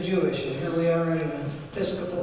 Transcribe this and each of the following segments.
Jewish, and here we are in an Episcopal,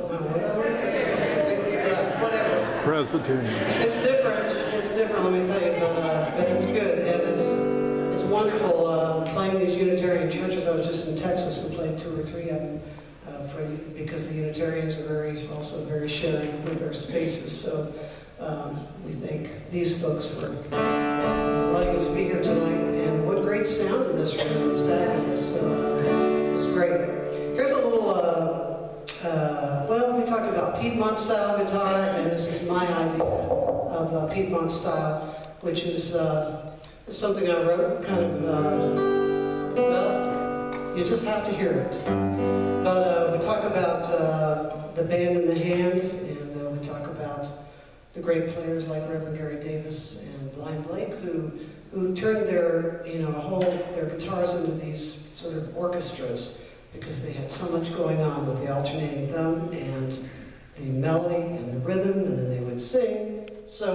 whatever. Presbyterian. It's different, let me tell you, but it's good, and it's wonderful playing these Unitarian churches. I was just in Texas and played 2 or 3 of them because the Unitarians are also very sharing with their spaces. So we thank these folks for letting us be here tonight. And what great sound in this room. It's fabulous. It's great. Here's a little, well, we talk about Piedmont style guitar, and this is my idea of Piedmont style, which is something I wrote kind of, well, you just have to hear it. But we talk about the band in the hand, and we talk about the great players like Reverend Gary Davis and Blind Blake, who turned their, their guitars into these sort of orchestras because they had so much going on with the alternating thumb and the melody and the rhythm, and then they would sing.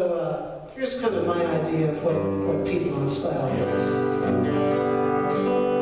So here's kind of my idea of what Piedmont style is.